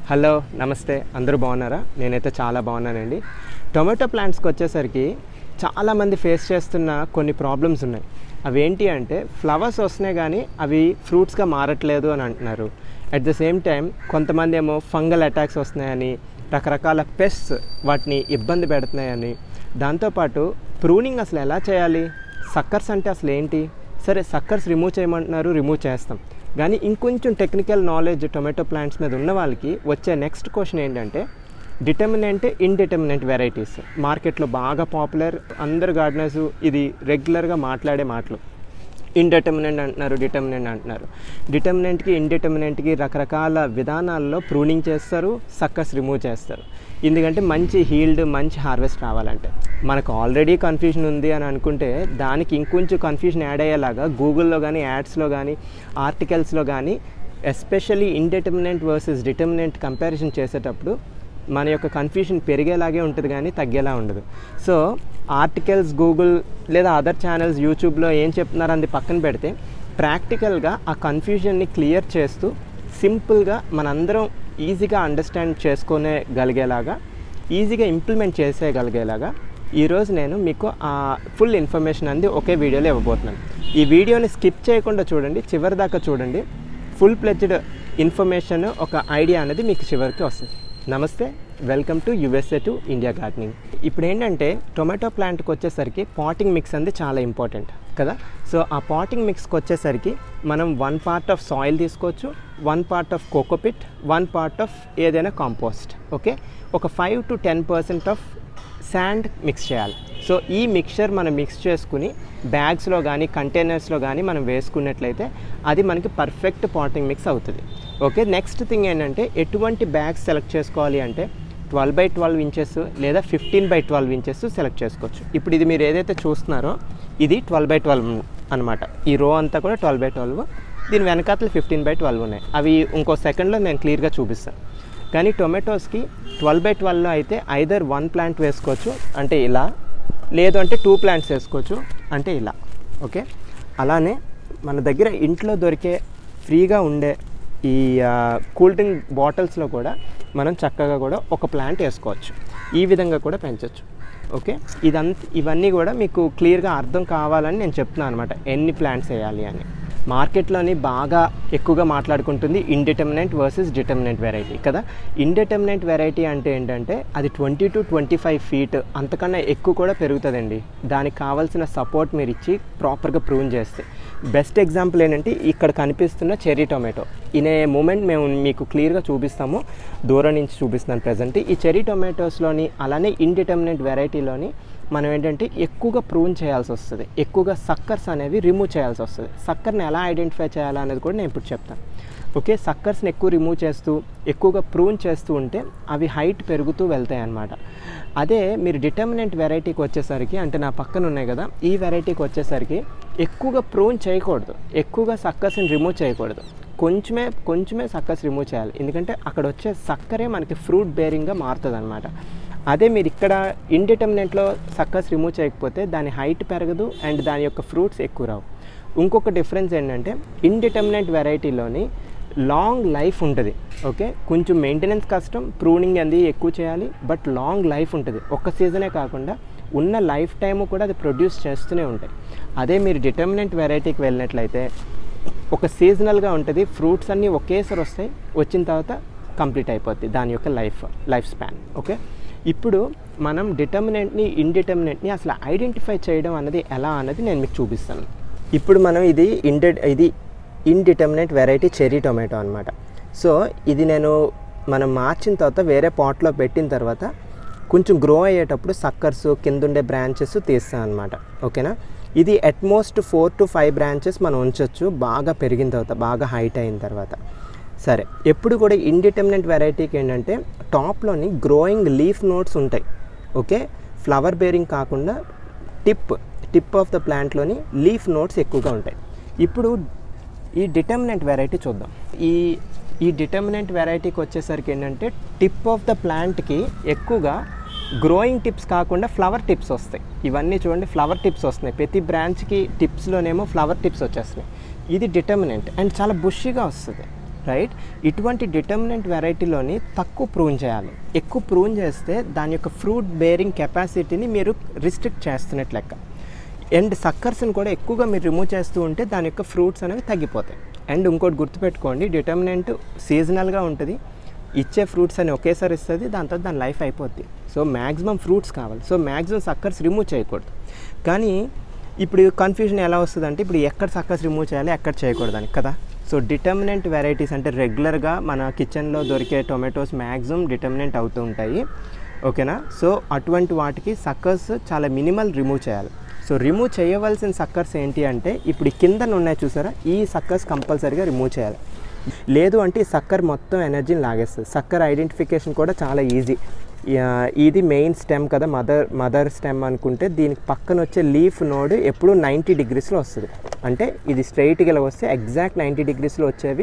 Hello నమస్తే అందరూ బాగున్నారా? నేనైతే చాలా బాగున్నానండి. టొమాటో ప్లాంట్స్కి వచ్చేసరికి చాలామంది ఫేస్ చేస్తున్న కొన్ని ప్రాబ్లమ్స్ ఉన్నాయి. అవేంటి అంటే ఫ్లవర్స్ వస్తున్నాయి కానీ అవి ఫ్రూట్స్గా మారట్లేదు అని అంటున్నారు. అట్ ద సేమ్ టైం కొంతమంది ఏమో ఫంగల్ అటాక్స్ వస్తున్నాయని, రకరకాల పెస్ట్స్ వాటిని ఇబ్బంది పెడుతున్నాయని, దాంతోపాటు ప్రూనింగ్ అసలు ఎలా చేయాలి, సక్కర్స్ అంటే అసలు ఏంటి, సరే సక్కర్స్ రిమూవ్ చేయమంటున్నారు, రిమూవ్ చేస్తాం. కానీ ఇంకొంచెం టెక్నికల్ నాలెడ్జ్ టొమాటో ప్లాంట్స్ మీద ఉన్న వాళ్ళకి వచ్చే నెక్స్ట్ క్వశ్చన్ ఏంటంటే డిటర్మినెంట్, ఇండిటర్మినెంట్ వెరైటీస్ మార్కెట్లో బాగా పాపులర్. అందరు గార్డెనర్స్ ఇది రెగ్యులర్గా మాట్లాడే మాటలు. ఇండిటర్మినెంట్ అంటున్నారు, డిటర్మినెంట్ అంటున్నారు. డిటర్మినెంట్కి ఇండిటర్మినెంట్కి రకరకాల విధానాల్లో ప్రూనింగ్ చేస్తారు, సక్కర్స్ రిమూవ్ చేస్తారు. ఎందుకంటే మంచి హీల్డ్, మంచి హార్వెస్ట్ రావాలంటే. మనకు ఆల్రెడీ కన్ఫ్యూజన్ ఉంది అని అనుకుంటే దానికి ఇంకొంచెం కన్ఫ్యూజన్ యాడ్ అయ్యేలాగా గూగుల్లో కానీ, యాడ్స్లో కానీ, ఆర్టికల్స్లో కానీ especially indeterminate versus determinate comparison చేసేటప్పుడు మన యొక్క కన్ఫ్యూజన్ పెరిగేలాగే ఉంటుంది కానీ తగ్గేలా ఉండదు. సో ఆర్టికల్స్, గూగుల్ లేదా అదర్ ఛానల్స్, యూట్యూబ్లో ఏం చెప్తున్నారు అది పక్కన పెడితే ప్రాక్టికల్గా ఆ కన్ఫ్యూజన్ని క్లియర్ చేస్తూ సింపుల్గా మనందరం ఈజీగా అండర్స్టాండ్ చేసుకోగలిగేలాగా, ఈజీగా ఇంప్లిమెంట్ చేసేయగలిగేలాగా ఈరోజు నేను మీకు ఆ ఫుల్ ఇన్ఫర్మేషన్ అంది ఒకే వీడియోలో ఇవ్వబోతున్నాను. ఈ వీడియోని స్కిప్ చేయకుండా చూడండి, చివరి దాకా చూడండి. ఫుల్ ప్లెడ్జ్డ్ ఇన్ఫర్మేషన్, ఒక ఐడియా అనేది మీకు చివరికి వస్తుంది. నమస్తే, welcome to USA to India gardening. ఇప్పుడు ఏంటంటే టొమాటో ప్లాంట్కి వచ్చేసరికి పాటింగ్ మిక్స్ అనేది చాలా ఇంపార్టెంట్ కదా. సో ఆ పాటింగ్ మిక్స్కి వచ్చేసరికి మనం 1 part ఆఫ్ సాయిల్ తీసుకోవచ్చు, 1 part of cocopeat, 1 part of ఏదైనా కాంపోస్ట్. ఓకే, ఒక 5 to 10% ఆఫ్ శాండ్ మిక్స్ చేయాలి. సో ఈ మిక్చర్ మనం మిక్స్ చేసుకుని బ్యాగ్స్లో కానీ కంటైనర్స్లో కానీ మనం వేసుకున్నట్లయితే అది మనకి పర్ఫెక్ట్ పాటింగ్ మిక్స్ అవుతుంది. ఓకే, నెక్స్ట్ థింగ్ ఏంటంటే ఎటువంటి బ్యాగ్స్ సెలెక్ట్ చేసుకోవాలి అంటే 12x12 ఇంచెస్ లేదా 15x12 ఇంచెస్ సెలెక్ట్ చేసుకోవచ్చు. ఇప్పుడు ఇది మీరు ఏదైతే చూస్తున్నారో ఇది 12x12 అనమాట. ఈ రో అంతా కూడా 12x12. దీని వెనకాతలు 15x12 ఉన్నాయి. అవి ఇంకో సెకండ్లో నేను క్లియర్గా చూపిస్తాను. కానీ టొమాటోస్కి 12x12లో అయితే ఐదర్ 1 ప్లాంట్ వేసుకోవచ్చు అంటే ఇలా, లేదు అంటే 2 ప్లాంట్స్ వేసుకోవచ్చు అంటే ఇలా. ఓకే, అలానే మన దగ్గర ఇంట్లో దొరికే ఫ్రీగా ఉండే ఈ కూల్ డ్రింక్ బాటిల్స్లో కూడా మనం చక్కగా కూడా ఒక ప్లాంట్ వేసుకోవచ్చు. ఈ విధంగా కూడా పెంచవచ్చు. ఓకే, ఇవన్నీ కూడా మీకు క్లియర్గా అర్థం కావాలని నేను చెప్తున్నాను అనమాట, ఎన్ని ప్లాంట్స్ వేయాలి అని. మార్కెట్లోని బాగా ఎక్కువగా మాట్లాడుకుంటుంది ఇండిటర్మినెంట్ వర్సెస్ డిటర్మినెంట్ వెరైటీ కదా. ఇండిటర్మినెంట్ వెరైటీ అంటే ఏంటంటే అది 20 to 25 feet అంతకన్నా ఎక్కువ కూడా పెరుగుతుందండి. దానికి కావాల్సిన సపోర్ట్ మీరు ఇచ్చి ప్రాపర్గా ప్రూన్ చేస్తే. బెస్ట్ ఎగ్జాంపుల్ ఏంటంటే ఇక్కడ కనిపిస్తున్న cherry tomato. In a moment మేము మీకు క్లియర్గా చూపిస్తాము, దూరం నుంచి చూపిస్తున్నాను ప్రజెంట్. ఈ చెర్రీ టొమాటోస్లోని అలానే ఇండిటర్మినెంట్ వెరైటీలోని మనం ఏంటంటే ఎక్కువగా ప్రూన్ చేయాల్సి వస్తుంది, ఎక్కువగా సక్కర్స్ అనేవి రిమూవ్ చేయాల్సి వస్తుంది. సక్కర్ని ఎలా ఐడెంటిఫై చేయాలా అనేది కూడా నేను ఇప్పుడు చెప్తాను. ఓకే, సక్కర్స్ని ఎక్కువ రిమూవ్ చేస్తూ ఎక్కువగా ప్రూన్ చేస్తూ ఉంటే అవి హైట్ పెరుగుతూ వెళ్తాయి అన్నమాట. అదే మీరు డిటర్మినెంట్ వెరైటీకి వచ్చేసరికి, అంటే నా పక్కన ఉన్నాయి కదా, ఈ వెరైటీకి వచ్చేసరికి ఎక్కువగా ప్రూన్ చేయకూడదు, ఎక్కువగా సక్కర్స్ని రిమూవ్ చేయకూడదు. కొంచెమే సక్కర్స్ రిమూవ్ చేయాలి. ఎందుకంటే అక్కడ వచ్చే సక్కరే మనకి ఫ్రూట్ బేరింగ్గా మారుతుంది అనమాట. అదే మీరు ఇక్కడ ఇండిటర్మినెంట్లో సక్కర్స్ రిమూవ్ చేయకపోతే దాని హైట్ పెరగదు అండ్ దాని యొక్క ఫ్రూట్స్ ఎక్కువ రావు. ఇంకొక డిఫరెన్స్ ఏంటంటే ఇండిటర్మినెంట్ వెరైటీలోని లాంగ్ లైఫ్ ఉంటుంది. ఓకే, కొంచెం మెయింటెనెన్స్ కష్టం, ప్రూనింగ్ అనేది ఎక్కువ చేయాలి, బట్ లాంగ్ లైఫ్ ఉంటుంది. ఒక్క సీజనే కాకుండా ఉన్న లైఫ్ టైము కూడా అది ప్రొడ్యూస్ చేస్తూనే ఉంటాయి. అదే మీరు డిటర్మినెంట్ వెరైటీకి వెళ్ళినట్లయితే ఒక సీజనల్గా ఉంటుంది, ఫ్రూట్స్ అన్నీ ఒకేసారి వస్తాయి, వచ్చిన తర్వాత కంప్లీట్ అయిపోద్ది దాని యొక్క లైఫ్ స్పాన్. ఓకే, ఇప్పుడు మనం డిటర్మినెంట్ని, ఇండిటర్మినెంట్ని అసలు ఐడెంటిఫై చేయడం అన్నది ఎలా అన్నది నేను మీకు చూపిస్తాను. ఇప్పుడు మనం ఇది ఇండిటర్మినెంట్ వెరైటీ చెర్రీ టొమాటో అనమాట. సో ఇది మనం మార్చిన తర్వాత వేరే పాట్లో పెట్టిన తర్వాత కొంచెం గ్రో అయ్యేటప్పుడు సక్కర్స్, కింద ఉండే బ్రాంచెస్ తీస్తాం అనమాట. ఓకేనా, ఇది అట్మోస్ట్ 4 to 5 బ్రాంచెస్ మనం ఉంచవచ్చు బాగా పెరిగిన తర్వాత, బాగా హైట్ అయిన తర్వాత. సరే, ఎప్పుడు కూడా ఇండిటర్మినెంట్ వెరైటీకి ఏంటంటే టాప్లోని గ్రోయింగ్ లీఫ్ నోట్స్ ఉంటాయి. ఓకే, ఫ్లవర్ బేరింగ్ కాకుండా టిప్ ఆఫ్ ద ప్లాంట్లోని లీఫ్ నోట్స్ ఎక్కువగా ఉంటాయి. ఇప్పుడు ఈ డిటర్మినెంట్ వెరైటీ చూద్దాం. ఈ డిటర్మినెంట్ వెరైటీకి వచ్చేసరికి ఏంటంటే టిప్ ఆఫ్ ద ప్లాంట్కి ఎక్కువగా గ్రోయింగ్ టిప్స్ కాకుండా ఫ్లవర్ టిప్స్ వస్తాయి. ఇవన్నీ చూడండి, ఫ్లవర్ టిప్స్ వస్తున్నాయి. ప్రతి బ్రాంచ్కి టిప్స్లోనేమో ఫ్లవర్ టిప్స్ వచ్చేస్తున్నాయి. ఇది డిటర్మినెంట్ అండ్ చాలా బుషీగా వస్తుంది. రైట్. ఇటువంటి డిటర్మినెంట్ వెరైటీలోని తక్కువ ప్రూన్ చేయాలి. ఎక్కువ ప్రూన్ చేస్తే దాని యొక్క ఫ్రూట్ బేరింగ్ కెపాసిటీని మీరు రిస్ట్రిక్ట్ చేస్తున్నట్లు లెక్క. అండ్ సక్కర్స్ని కూడా ఎక్కువగా మీరు రిమూవ్ చేస్తూ ఉంటే దాని యొక్క ఫ్రూట్స్ అనేవి తగ్గిపోతాయి. అండ్ ఇంకోటి గుర్తుపెట్టుకోండి, డిటర్మినెంట్ సీజనల్గా ఉంటుంది, ఇచ్చే ఫ్రూట్స్ అని ఒకేసారి ఇస్తుంది, దాంతో దాని లైఫ్ అయిపోద్ది. సో మ్యాక్సిమం ఫ్రూట్స్ కావాలి. సో మ్యాక్సిమం సక్కర్స్ రిమూవ్ చేయకూడదు. కానీ ఇప్పుడు కన్ఫ్యూజన్ ఎలా వస్తుందంటే ఇప్పుడు ఎక్కడ సక్కర్స్ రిమూవ్ చేయాలి, ఎక్కడ చేయకూడదని కదా. సో డిటర్మినెంట్ వెరైటీస్ అంటే రెగ్యులర్గా మన కిచెన్లో దొరికే టొమాటోస్ మ్యాక్సిమం డిటర్మినెంట్ అవుతూ ఉంటాయి, ఓకేనా. సో అటువంటి వాటికి సక్కర్స్ చాలా మినిమల్ రిమూవ్ చేయాలి. సో రిమూవ్ చేయవలసిన సక్కర్స్ ఏంటి అంటే ఇప్పుడు కిందన ఉన్నాయి చూసారా, ఈ సక్కర్స్ కంపల్సరీగా రిమూవ్ చేయాలి. లేదు అంటే ఈ సక్కర్ మొత్తం ఎనర్జీని లాగేస్తుంది. సక్కర్ ఐడెంటిఫికేషన్ కూడా చాలా ఈజీ. ఇది మెయిన్ స్టెమ్ కదా, మదర్ స్టెమ్ అనుకుంటే దీనికి పక్కన వచ్చే లీఫ్ నోడ్ ఎప్పుడు 90 డిగ్రీస్లో వస్తుంది. అంటే ఇది స్ట్రైట్గా ఇలా వస్తే ఎగ్జాక్ట్ 90 డిగ్రీస్లో వచ్చేవి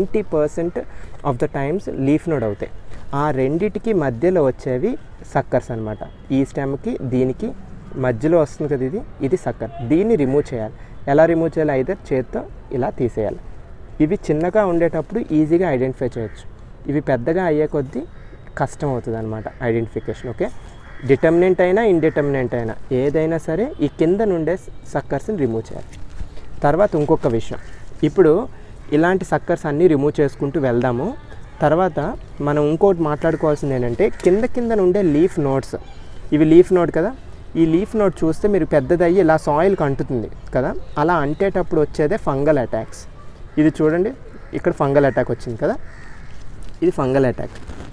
90% of the times leaf node అవుతాయి. ఆ రెండిటికి మధ్యలో వచ్చేవి సక్కర్స్ అనమాట. ఈ స్టెమ్కి దీనికి మధ్యలో వస్తుంది కదా, ఇది సక్కర్. దీన్ని రిమూవ్ చేయాలి. ఎలా రిమూవ్ చేయాలి? ఐదర్ చేత్తో ఇలా తీసేయాలి. ఇవి చిన్నగా ఉండేటప్పుడు ఈజీగా ఐడెంటిఫై చేయొచ్చు. ఇవి పెద్దగా అయ్యే కొద్దీ కష్టం అవుతుంది అనమాట ఐడెంటిఫికేషన్. ఓకే, డిటర్మినెంట్ అయినా ఇండిటర్మినెంట్ అయినా ఏదైనా సరే ఈ కింద నుండే సక్కర్స్ని రిమూవ్ చేయాలి. తర్వాత ఇంకొక విషయం, ఇప్పుడు ఇలాంటి సక్కర్స్ అన్నీ రిమూవ్ చేసుకుంటూ వెళ్దాము. తర్వాత మనం ఇంకోటి మాట్లాడుకోవాల్సింది ఏంటంటే కింద నుండే లీఫ్ నోడ్స్. ఇవి లీఫ్ నోడ్ కదా, ఈ లీఫ్ నోడ్ చూస్తే మీరు పెద్దదయ్యి ఇలా సాయిల్కి అంటుతుంది కదా, అలా అంటేటప్పుడు వచ్చేదే ఫంగల్ అటాక్స్. ఇది చూడండి, ఇక్కడ ఫంగల్ అటాక్ వచ్చింది కదా, ఇది ఫంగల్ అటాక్,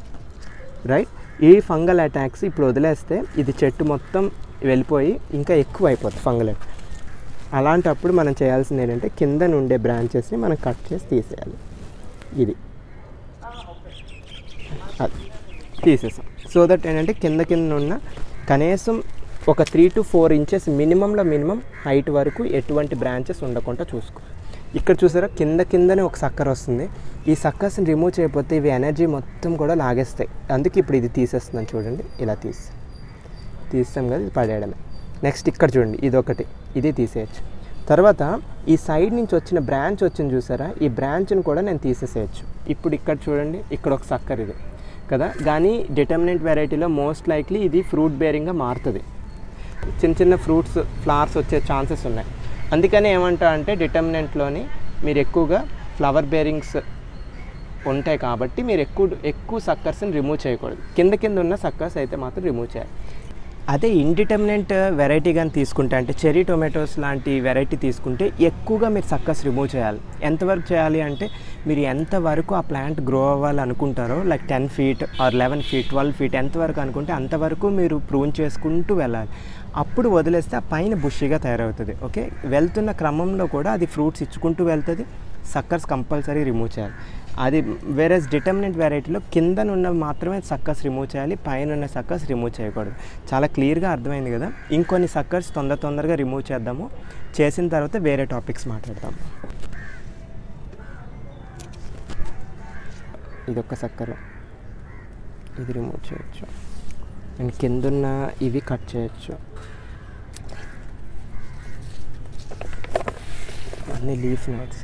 రైట్. ఈ ఫంగల్ అటాక్స్ ఇప్పుడు వదిలేస్తే ఇది చెట్టు మొత్తం వెళ్ళిపోయి ఇంకా ఎక్కువ అయిపోతుంది ఫంగల్ అటాక్. అలాంటప్పుడు మనం చేయాల్సింది ఏంటంటే కింద నుండే బ్రాంచెస్ని మనం కట్ చేసి తీసేయాలి. ఇది అది తీసేసాం. సో దట్ ఏంటంటే కింద ఉన్న కనీసం ఒక 3 to 4 ఇంచెస్ మినిమం హైట్ వరకు ఎటువంటి బ్రాంచెస్ ఉండకుండా చూసుకో. ఇక్కడ చూసారా కిందనే ఒక సక్కర్ వస్తుంది. ఈ సక్కర్స్ని రిమూవ్ చేయకపోతే ఇవి ఎనర్జీ మొత్తం కూడా లాగేస్తాయి. అందుకే ఇప్పుడు ఇది తీసేస్తున్నాను చూడండి, ఇలా తీస్తాం కదా, ఇది పడేయడమే. నెక్స్ట్ ఇక్కడ చూడండి, ఇది తీసేయచ్చు. తర్వాత ఈ సైడ్ నుంచి వచ్చిన బ్రాంచ్ వచ్చింది చూసారా, ఈ బ్రాంచ్ని కూడా నేను తీసేసేయచ్చు. ఇప్పుడు ఇక్కడ చూడండి, ఇక్కడ ఒక సక్కర్ ఇది కదా, కానీ డిటర్మినెంట్ వెరైటీలో మోస్ట్ లైక్లీ ఇది ఫ్రూట్ బేరింగ్గా మారుతుంది. చిన్న ఫ్రూట్స్ ఫ్లవర్స్ వచ్చే ఛాన్సెస్ ఉన్నాయి. అందుకని ఏమంటా అంటే డిటర్మినెంట్లోని మీరు ఎక్కువగా ఫ్లవర్ బేరింగ్స్ ఉంటాయి కాబట్టి మీరు ఎక్కువ సక్కర్స్ని రిమూవ్ చేయకూడదు. కింద ఉన్న సక్కర్స్ అయితే మాత్రం రిమూవ్ చేయాలి. అదే ఇండిటర్మినెంట్ వెరైటీ కానీ తీసుకుంటే అంటే చెర్రీ టొమాటోస్ లాంటి వెరైటీ తీసుకుంటే ఎక్కువగా మీరు సక్కర్స్ రిమూవ్ చేయాలి. ఎంతవరకు చేయాలి అంటే మీరు ఎంతవరకు ఆ ప్లాంట్ గ్రో అవ్వాలి అనుకుంటారో, like 10 feet or 11 feet 12 feet ఎంతవరకు అనుకుంటే అంతవరకు మీరు ప్రూన్ చేసుకుంటూ వెళ్ళాలి. అప్పుడు వదిలేస్తే ఆ పైన బుషిగా తయారవుతుంది. ఓకే, వెళ్తున్న క్రమంలో కూడా అది ఫ్రూట్స్ ఇచ్చుకుంటూ వెళ్తుంది. సక్కర్స్ కంపల్సరీ రిమూవ్ చేయాలి. అది వేరేస్ డిటర్మినెంట్ వెరైటీలో కిందనున్న మాత్రమే సక్కర్స్ రిమూవ్ చేయాలి, పైన ఉన్న సక్కర్స్ రిమూవ్ చేయకూడదు. చాలా క్లియర్గా అర్థమైంది కదా. ఇంకొన్ని సక్కర్స్ తొందరగా రిమూవ్ చేద్దాము. చేసిన తర్వాత వేరే టాపిక్స్ మాట్లాడదాము. ఇదొక సక్కర్, ఇది రిమూవ్ చేయొచ్చు. అండ్ కిందున్న ఇవి కట్ చేయొచ్చు. అన్ని లీఫ్ నట్స్.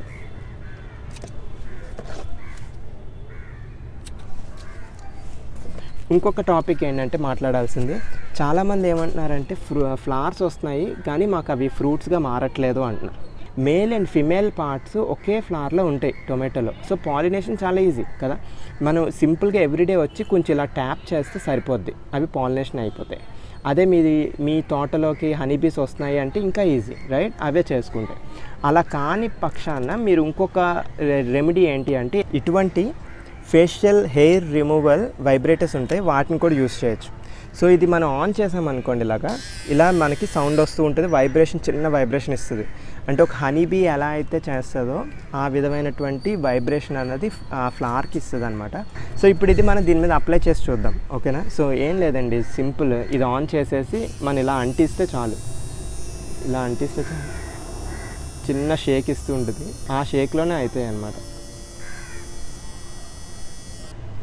ఇంకొక టాపిక్ ఏంటంటే మాట్లాడాల్సింది, చాలామంది ఏమంటున్నారంటే ఫ్లవర్స్ వస్తున్నాయి కానీ మాకు అవి ఫ్రూట్స్గా మారట్లేదు అంటున్నారు. మేల్ అండ్ ఫిమేల్ పార్ట్స్ ఒకే ఫ్లవర్లో ఉంటాయి టొమాటోలో. సో పాలినేషన్ చాలా ఈజీ కదా. మనం సింపుల్గా ఎవ్రీడే వచ్చి కొంచెం ఇలా ట్యాప్ చేస్తే సరిపోద్ది, అవి పాలినేషన్ అయిపోతాయి. అదే మీ తోటలోకి హనీబీస్ వస్తున్నాయి అంటే ఇంకా ఈజీ, రైట్, అవే చేసుకుంటాయి. అలా కాని పక్షాన మీరు ఇంకొక రెమెడీ ఏంటి అంటే ఇటువంటి ఫేషియల్ హెయిర్ రిమూవల్ వైబ్రేటర్స్ ఉంటాయి, వాటిని కూడా యూస్ చేయొచ్చు. సో ఇది మనం ఆన్ చేసామనుకోండి, ఇలా మనకి సౌండ్ వస్తూ ఉంటుంది, చిన్న వైబ్రేషన్ ఇస్తుంది. అంటే ఒక హనీబీ ఎలా అయితే చేస్తుందో ఆ విధమైనటువంటి వైబ్రేషన్ అన్నది ఆ ఫ్లవర్కి ఇస్తుంది అనమాట. సో ఇప్పుడు ఇది మనం దీని మీద అప్లై చేసి చూద్దాం, ఓకేనా. సో ఏం లేదండి, సింపుల్, ఇది ఆన్ చేసేసి మనం ఇలా అంటిస్తే చాలు. చిన్న షేక్ ఇస్తూ ఉంటుంది, ఆ షేక్లోనే అవుతాయి అన్నమాట.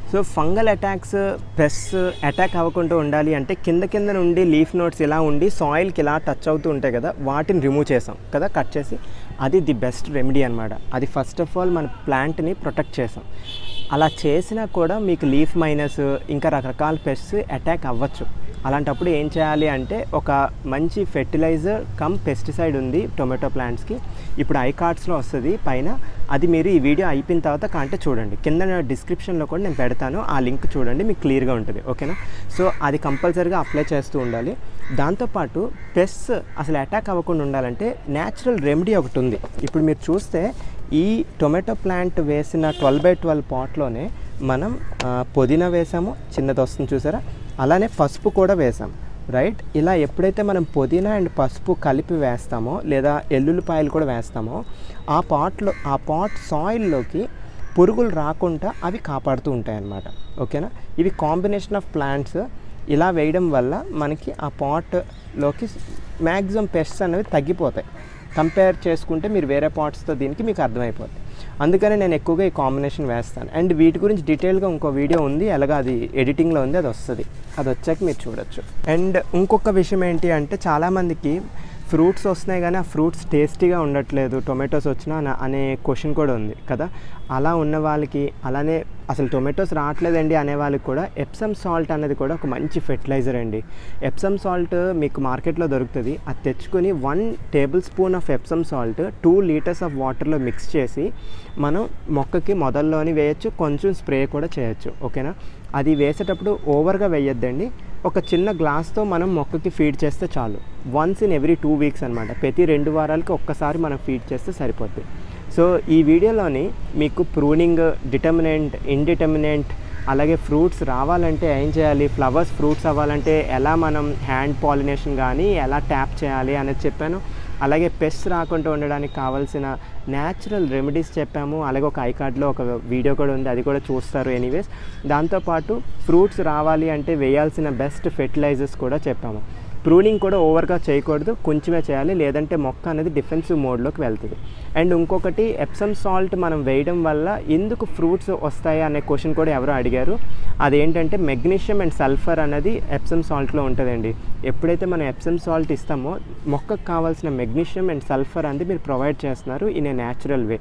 So fungal attacks, pest attack అవ్వకుండా ఉండాలి అంటే కింద నుండి లీఫ్ నోట్స్ ఇలా ఉండి సాయిల్కి ఇలా టచ్ అవుతూ ఉంటాయి కదా, వాటిని రిమూవ్ చేసాం కదా, కట్ చేసి. అది ది బెస్ట్ రెమెడీ అనమాట. అది ఫస్ట్ ఆఫ్ ఆల్ మన ప్లాంట్ని ప్రొటెక్ట్ చేసాం. అలా చేసినా కూడా మీకు లీఫ్ మైనస్ ఇంకా రకరకాల పెస్ట్స్ అటాక్ అవ్వచ్చు. అలాంటప్పుడు ఏం చేయాలి అంటే ఒక మంచి ఫెర్టిలైజర్ కమ్ పెస్టిసైడ్ ఉంది టొమాటో ప్లాంట్స్కి. ఇప్పుడు ఐ కార్డ్స్లో వస్తుంది పైన. అది మీరు ఈ వీడియో అయిపోయిన తర్వాత కంటే చూడండి, కింద డిస్క్రిప్షన్లో కూడా నేను పెడతాను, ఆ లింక్ చూడండి, మీకు క్లియర్గా ఉంటుంది. ఓకేనా? సో అది కంపల్సరీగా అప్లై చేస్తూ ఉండాలి. దాంతోపాటు పెస్ట్స్ అసలు అటాక్ అవ్వకుండా ఉండాలంటే న్యాచురల్ రెమెడీ ఒకటి ఉంది. ఇప్పుడు మీరు చూస్తే ఈ టొమాటో ప్లాంట్ వేసిన 12x12 పాట్లోనే మనం పుదీనా వేసాము, చిన్నది వస్తుంది చూసారా, అలానే పసుపు కూడా వేసాం, రైట్? ఇలా ఎప్పుడైతే మనం పుదీనా అండ్ పసుపు కలిపి వేస్తామో లేదా ఎల్లుల్లిపాయలు కూడా వేస్తామో ఆ పాట్ సాయిల్లోకి పురుగులు రాకుండా అవి కాపాడుతూ ఉంటాయి అన్నమాట. ఓకేనా? ఇవి కాంబినేషన్ ఆఫ్ ప్లాంట్స్ ఇలా వేయడం వల్ల మనకి ఆ పాట్లోకి మ్యాక్సిమం పెస్ట్స్ అనేవి తగ్గిపోతాయి. కంపేర్ చేసుకుంటే మీరు వేరే పాట్స్తో దీనికి మీకు అర్థమైపోతుంది. అందుకని నేను ఎక్కువగా ఈ కాంబినేషన్ వేస్తాను. అండ్ వీటి గురించి డీటెయిల్గా ఇంకో వీడియో ఉంది, అలాగా అది ఎడిటింగ్లో ఉంది, అది వస్తుంది, అది వచ్చాక మీరు చూడొచ్చు. అండ్ ఇంకొక విషయం ఏంటి అంటే చాలామందికి ఫ్రూట్స్ వస్తున్నాయి కానీ ఆ ఫ్రూట్స్ టేస్టీగా ఉండట్లేదు, టొమాటోస్ వచ్చినా అనే క్వశ్చన్ కూడా ఉంది కదా. అలా ఉన్న వాళ్ళకి, అలానే అసలు టొమాటోస్ రావట్లేదండి అనే వాళ్ళకి కూడా ఎప్సమ్ సాల్ట్ అనేది కూడా ఒక మంచి ఫెర్టిలైజర్ అండి. ఎప్సమ్ సాల్ట్ మీకు మార్కెట్లో దొరుకుతుంది. అది తెచ్చుకొని 1 table spoon of Epsom salt 2 litres of వాటర్లో మిక్స్ చేసి మనం మొక్కకి మొదల్లోని వేయచ్చు, కొంచెం స్ప్రే కూడా చేయొచ్చు. ఓకేనా? అది వేసేటప్పుడు ఓవర్గా వేయొద్దండి. ఒక చిన్న గ్లాస్తో మనం మొక్కకి ఫీడ్ చేస్తే చాలు. వన్స్ ఇన్ ఎవ్రీ 2 వీక్స్ అనమాట. ప్రతి 2 వారాలకి ఒక్కసారి మనం ఫీడ్ చేస్తే సరిపోద్ది. సో ఈ వీడియోలోని మీకు ప్రూనింగ్, డిటర్మినెంట్, ఇండిటర్మినెంట్, అలాగే ఫ్రూట్స్ రావాలంటే ఏం చేయాలి, ఫ్లవర్స్ ఫ్రూట్స్ అవ్వాలంటే ఎలా మనం హ్యాండ్ పాలినేషన్ కానీ ఎలా ట్యాప్ చేయాలి అనేది చెప్పాను. అలాగే పెస్ట్ రాకుండా ఉండడానికి కావాల్సిన న్యాచురల్ రెమెడీస్ చెప్పాము. అలాగే ఒక ఐ కార్డ్లో ఒక వీడియో కూడా ఉంది, అది కూడా చూస్తారు ఎనీవేస్. దాంతోపాటు ఫ్రూట్స్ రావాలి అంటే వేయాల్సిన బెస్ట్ ఫెర్టిలైజర్స్ కూడా చెప్పాము. ప్రూనింగ్ కూడా ఓవర్గా చేయకూడదు, కొంచెమే చేయాలి, లేదంటే మొక్క అనేది డిఫెన్సివ్ మోడ్లోకి వెళ్తుంది. అండ్ ఇంకొకటి, ఎప్సమ్ సాల్ట్ మనం వేయడం వల్ల ఎందుకు ఫ్రూట్స్ వస్తాయి అనే క్వశ్చన్ కూడా ఎవరో అడిగారు. అదేంటంటే మెగ్నీషియం అండ్ సల్ఫర్ అనేది ఎప్సమ్ సాల్ట్లో ఉంటుందండి. ఎప్పుడైతే మనం ఎప్సమ్ సాల్ట్ ఇస్తామో మొక్కకు కావాల్సిన మెగ్నీషియం అండ్ సల్ఫర్ అనేది మీరు ప్రొవైడ్ చేస్తున్నారు in a natural way.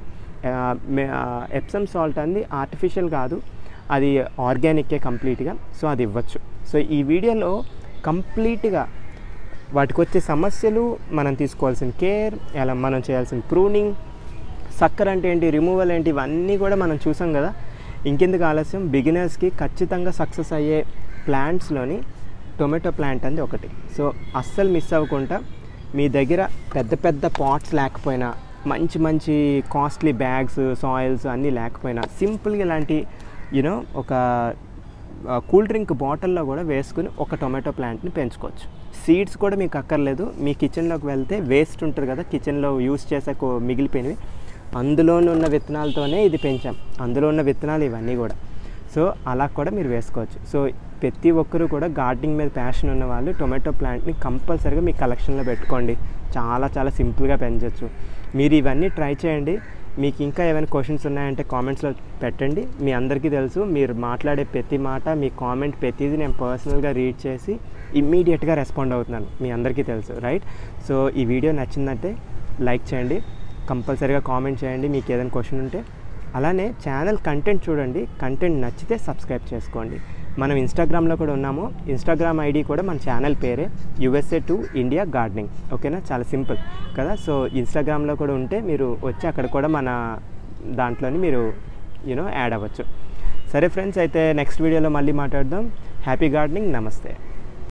Epsom salt అనేది ఆర్టిఫిషియల్ కాదు, అది ఆర్గానిక్కే కంప్లీట్గా. సో అది ఇవ్వచ్చు. సో ఈ వీడియోలో కంప్లీట్గా వాటికి వచ్చే సమస్యలు, మనం తీసుకోవాల్సిన కేర్, ఎలా మనం చేయాల్సిన ప్రూనింగ్, సక్కర్ అంటే ఏంటి, రిమూవల్ ఏంటి, ఇవన్నీ కూడా మనం చూసాం కదా. ఇంకెందుకు ఆలస్యం, బిగినర్స్కి ఖచ్చితంగా సక్సెస్ అయ్యే ప్లాంట్స్లోని టొమాటో ప్లాంట్ అనేది ఒకటి. సో అస్సలు మిస్ అవ్వకుండా, మీ దగ్గర పెద్ద పెద్ద పాట్స్ లేకపోయినా, మంచి మంచి కాస్ట్లీ బ్యాగ్స్, సాయిల్స్ అన్నీ లేకపోయినా, సింపుల్గా ఇలాంటి ఒక కూల్ డ్రింక్ బాటిల్లో కూడా వేసుకుని ఒక టొమాటో ప్లాంట్ని పెంచుకోవచ్చు. సీడ్స్ కూడా మీకు అక్కర్లేదు. మీ కిచెన్లోకి వెళ్తే వేస్ట్ ఉంటుంది కదా, కిచెన్లో యూస్ చేసాక మిగిలిపోయినవి, అందులోనే ఉన్న విత్తనాలతోనే ఇది పెంచాం. అందులో ఉన్న విత్తనాలు ఇవన్నీ కూడా. సో అలా కూడా మీరు వేసుకోవచ్చు. సో ప్రతి ఒక్కరూ కూడా గార్డెనింగ్ మీద ప్యాషన్ ఉన్న వాళ్ళు టొమాటో ప్లాంట్ని కంపల్సరీగా మీ కలెక్షన్లో పెట్టుకోండి. చాలా చాలా సింపుల్గా పెంచవచ్చు. మీరు ఇవన్నీ ట్రై చేయండి. మీకు ఇంకా ఏమైనా క్వశ్చన్స్ ఉన్నాయంటే కామెంట్స్లో పెట్టండి. మీ అందరికీ తెలుసు, మీరు మాట్లాడే ప్రతి మాట, మీ కామెంట్ ప్రతిదీ నేను పర్సనల్గా రీడ్ చేసి ఇమ్మీడియట్గా రెస్పాండ్ అవుతున్నాను, మీ అందరికీ తెలుసు, రైట్? సో ఈ వీడియో నచ్చిందంటే లైక్ చేయండి, కంపల్సరీగా కామెంట్ చేయండి మీకు ఏదైనా క్వశ్చన్ ఉంటే. అలానే ఛానల్ కంటెంట్ చూడండి, కంటెంట్ నచ్చితే సబ్స్క్రైబ్ చేసుకోండి. మనం ఇన్స్టాగ్రామ్లో కూడా ఉన్నాము. ఇన్స్టాగ్రామ్ ఐడి కూడా మన ఛానల్ పేరే USA to India గార్డెనింగ్. ఓకేనా? చాలా సింపుల్ కదా. సో ఇన్స్టాగ్రామ్లో కూడా ఉంటే మీరు వచ్చి అక్కడ కూడా మన దాంట్లోని మీరు యాడ్ అవ్వచ్చు. సరే ఫ్రెండ్స్, అయితే నెక్స్ట్ వీడియోలో మళ్ళీ మాట్లాడదాం. Happy gardening. నమస్తే.